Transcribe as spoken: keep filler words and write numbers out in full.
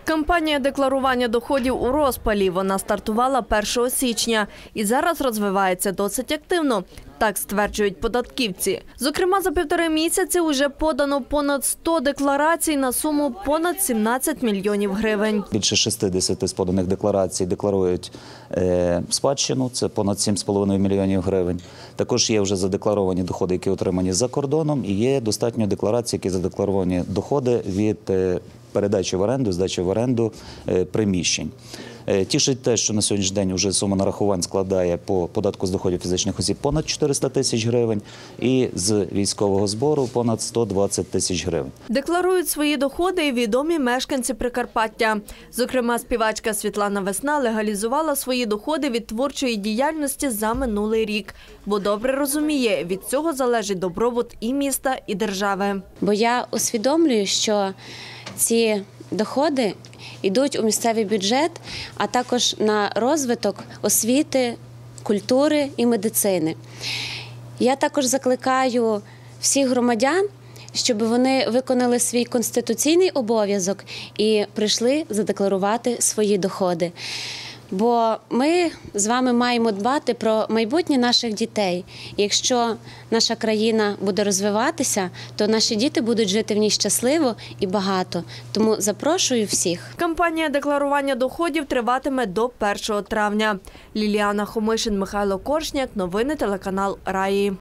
Кампанія декларування доходів у розпалі. Вона стартувала першого січня і зараз розвивається досить активно. Так стверджують податківці. Зокрема, за півтори місяці вже подано понад сто декларацій на суму понад сімнадцять мільйонів гривень. Більше шістдесят з поданих декларацій декларують е, спадщину, це понад сім з половиною мільйонів гривень. Також є вже задекларовані доходи, які отримані за кордоном, і є достатньо декларацій, які задекларовані доходи від е, передачі в оренду, здачі в оренду е, приміщень. Тішить те, що на сьогоднішній день вже сума нарахувань складає по податку з доходів фізичних осіб понад чотириста тисяч гривень і з військового збору понад сто двадцять тисяч гривень. Декларують свої доходи і відомі мешканці Прикарпаття. Зокрема, співачка Світлана Весна легалізувала свої доходи від творчої діяльності за минулий рік. Бо добре розуміє, від цього залежить добробут і міста, і держави. Бо я усвідомлюю, що ці доходи йдуть у місцевий бюджет, а також на розвиток освіти, культури і медицини. Я також закликаю всіх громадян, щоб вони виконали свій конституційний обов'язок і прийшли задекларувати свої доходи. Бо ми з вами маємо дбати про майбутнє наших дітей. І якщо наша країна буде розвиватися, то наші діти будуть жити в ній щасливо і багато. Тому запрошую всіх. Кампанія декларування доходів триватиме до першого травня. Ліліана Хомишин, Михайло Коршняк. Новини телеканал Раї.